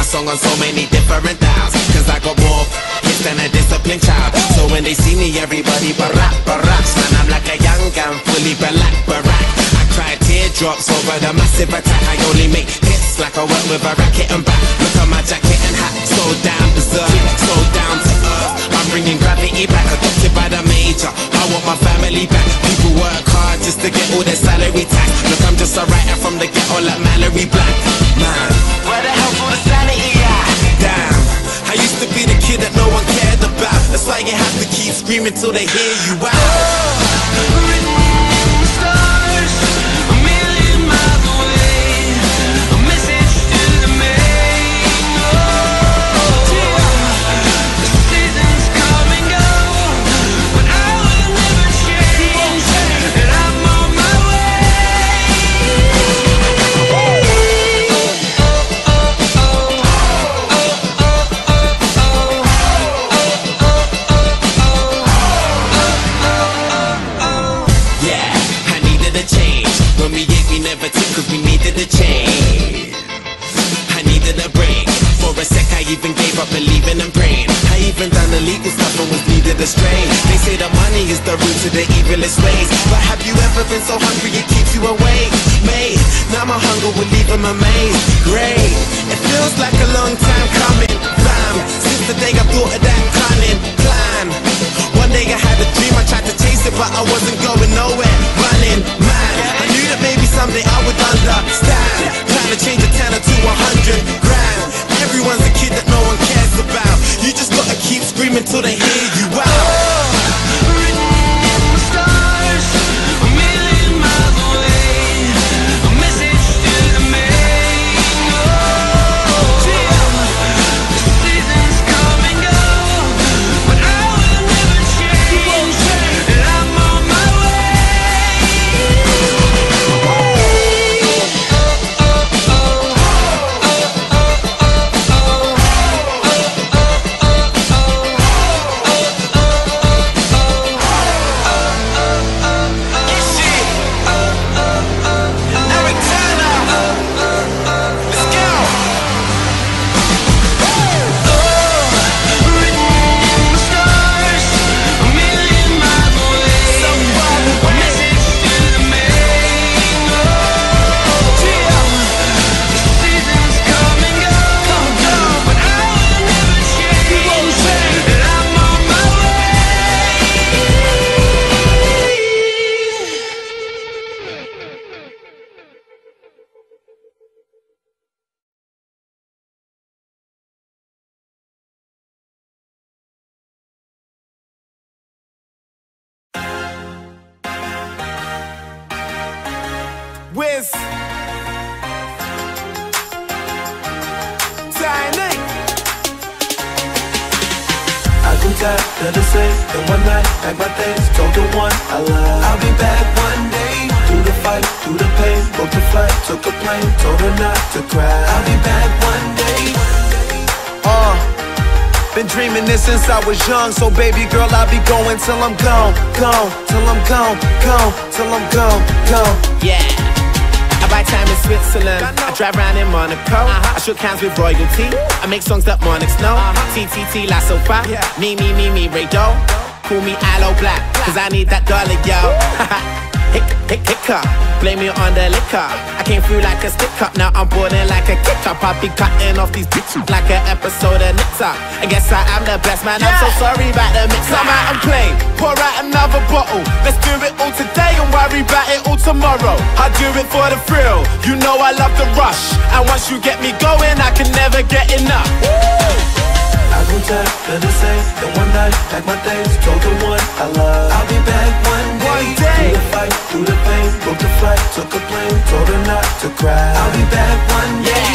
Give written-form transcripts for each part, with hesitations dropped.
song on so many different dials, cause I got more hits than a disciplined child. So when they see me, everybody barack, baracks. Man, I'm like a young gun, fully black, barack. I cry teardrops over the massive attack. I only make hits like I work with a racket and back. Look at my jacket and hat, so down berserk, so down to earth. I'm bringing gravity back, adopted by the major. I want my family back. People work hard just to get all their salary tax. Look, I'm just a writer from the ghetto like Mallory Black. Man, where the hell's all the sanity at? Damn, I used to be the kid that no one cared about. That's why you have to keep screaming till they hear you out. Even gave up believing and praying. I even done illegal stuff and was needed a strain. They say that money is the root to the evilest ways, but have you ever been so hungry it keeps you awake? Mate, now my hunger will leave him amazed. Great, it feels like a long time coming, fam. Since the day I thought of that cunning plan. One day I had a dream, I tried to chase it, but I wasn't going nowhere. Running mad, I knew that maybe someday I would understand. Trying to change a 10 to 100 grand. Everyone's a kid that no one cares about. You just gotta keep screaming till they hear you out. Wiz Tiny. I grew tired of the same, and one night, packed my things, told the one I love I'll be back one day. Through the fight, through the pain, booked a flight, took a plane, told her not to cry. I'll be back one day. Been dreaming this since I was young, so baby girl, I'll be going till I'm gone, gone, till I'm gone, gone, till I'm gone, gone. Yeah, I buy time in Switzerland, I drive around in Monaco, I shook hands with royalty, I make songs that monarchs know, TTT La Sofa, me, Ray Doe, call me Aloe Black, cause I need that dollar, yo. Hiccup, blame me on the liquor. I came through like a stick up, now I'm boarding like a kick up. I'll be cutting off these bitches like an episode of Nix Up. I guess I am the best man, I'm so sorry about the mix. Come out and play, pour out another bottle. Let's do it all today and worry about it all tomorrow. I do it for the thrill, you know I love the rush. And once you get me going, I can never get enough. I grew tired of the same, then one night, packed my things, told the one I love I'll be back one day. Through the fight, through the pain, booked a flight, took a plane, told her not to cry. I'll be back one day.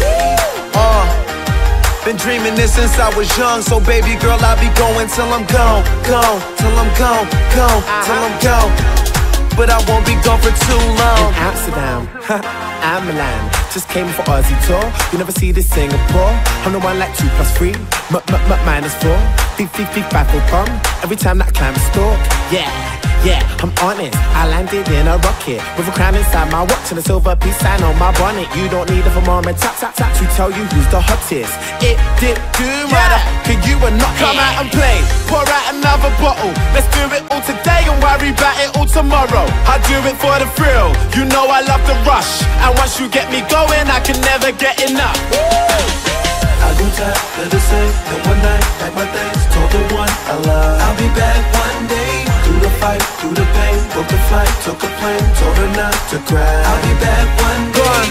Been dreaming this since I was young, so baby girl, I'll be going till I'm gone, gone, till I'm gone, gone, till I'm gone. But I won't be gone for too long. In Amsterdam, I'm Milan. Just came for Aussie tour. You never see this Singapore. I'm the one like 2 + 3, -4. Think 5 for pump. Every time that I climb a stalk. Yeah, Yeah, I'm honest, I landed in a rocket with a crown inside my watch and a silver peace sign on my bonnet. You don't need a thermometer to tell you who's the hottest. It did do matter, could you and not come out and play? Pour out another bottle, let's do it all today and worry about it all tomorrow. I do it for the thrill, you know I love the rush, and once you get me going I can never get enough. I go tired of the same, and one night, like my things, told the one I love I'll be back one day. Through the fight, through the pain, booked a flight, took a plane, told her not to cry. I'll be back one day.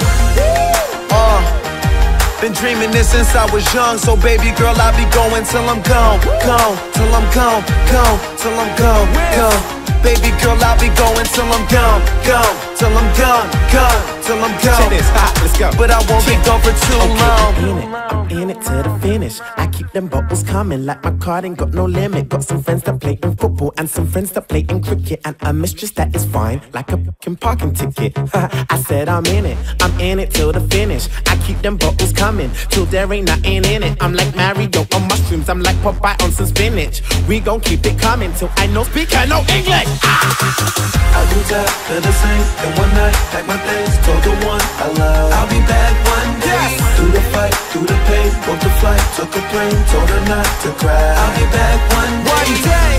Been dreaming this since I was young, so baby girl, I'll be going till I'm gone, gone, till I'm gone, gone, till I'm gone, gone. Baby girl, I'll be going till I'm gone, gone, till I'm gone, gone, till I'm gone. Check this, hot, let's go. But I won't be gone for too long. I'm in it to the finish. I keep them bottles coming like my card ain't got no limit. Got some friends that play in football and some friends that play in cricket, and a mistress that is fine like a fucking parking ticket. I said I'm in it till the finish. I keep them bottles coming till there ain't nothing in it. I'm like Mario on mushrooms, I'm like Popeye on some spinach. We gon' keep it coming till I no speak, I know English. I do tired of the same, and one night, like my things, told the one I love I'll be back one day. Through the fight, through the pain, booked a flight, took a plane, told her not to cry. I'll be back one day.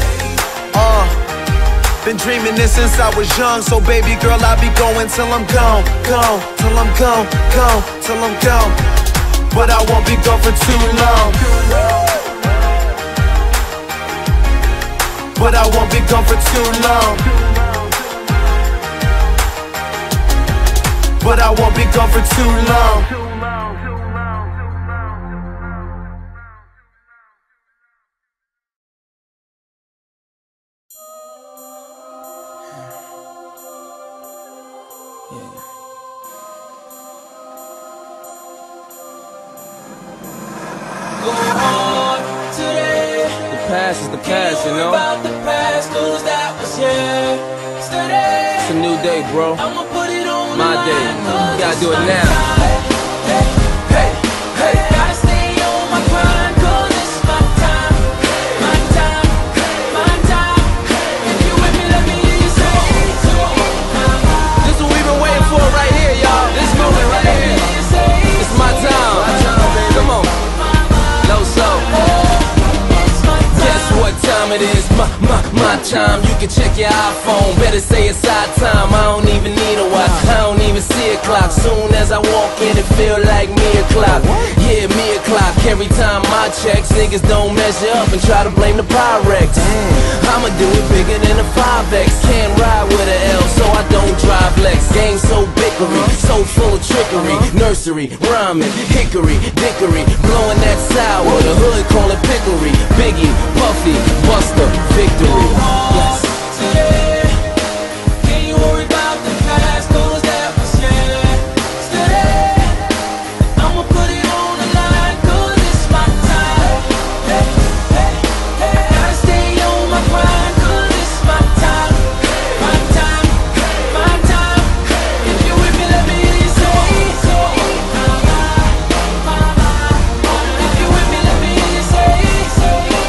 Been dreaming this since I was young, so baby girl, I'll be going till I'm gone, gone, till I'm gone, gone, till I'm gone. But I won't be gone for too long. But I won't be gone for too long. But I won't be gone for too long. Past is the past, you know. About the past, cause that was yesterday. It's a new day, bro. I'ma put it on my day. You gotta do it now. Hey, hey, hey. Gotta stay on my grind, cause it's my time. My time, my time. If you with me, let me hear you say so. This is what we've been waiting for right here, y'all. This moment right here. It's my time. Come on. Low soul. What time it is, my time. You can check your iPhone, better say it's our time. I don't even need a watch, I don't even see a clock. Soon as I walk in, it feel like me o'clock. Yeah, me o'clock. Every time I checks, niggas don't measure up and try to blame the Pyrex. I'ma do it bigger than a 5X. Can't ride with a L, so I don't drive Lex. Game so bickery, so full of trickery. Nursery, rhyming, hickory, dickory, blowing that sour. The hood call it pickery. Biggie, Puffy, Buster, victory. Yes. Today, can you worry about the past, cause that was yesterday. I'ma put it on the line, cause it's my time. Hey, hey, hey. Gotta stay on my grind, cause it's my time. My time, my time. If you with me, let me hear you say so. If you with me, let me hear you say so.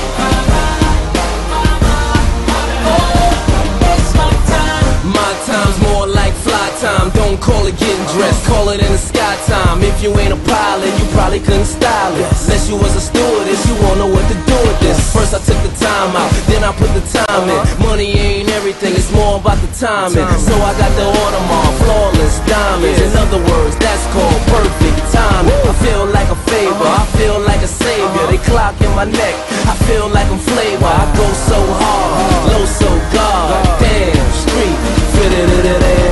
My time's more like fly time. Don't call it getting dressed, call it in the sky time. If you ain't a pilot, you probably couldn't style it. Unless you was a stewardess, you won't know what to do with this. First I took the time out, then I put the time in. Money ain't everything, it's more about the timing. So I got the Audemars, flawless diamonds. In other words, that's called perfect timing. I feel like a favor, I feel like a savior. They clock in my neck, I feel like I'm flavor. I go so hard, low so God. Damn, street, fit it.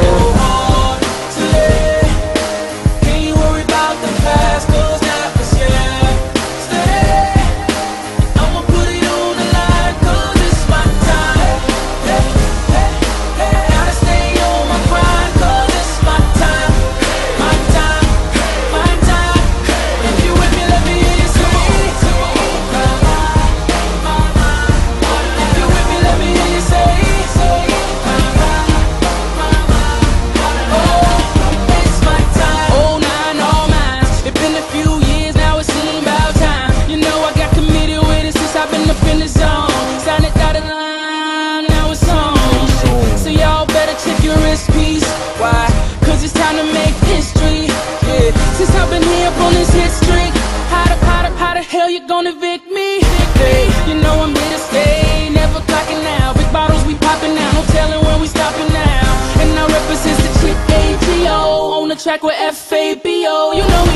Can you worry about the past, cause that was yesterday. I'ma put it on the line, cause it's my time. Hey, hey, hey. Gotta stay on my grind, cause it's my time. My time, my time. If you with me, let me hear you say so. you gonna evict me? Hey, you know I'm here to stay, never clocking out. Big bottles we popping now, no telling when we stopping now. And I represent the chick AGO on the track with FABO. You know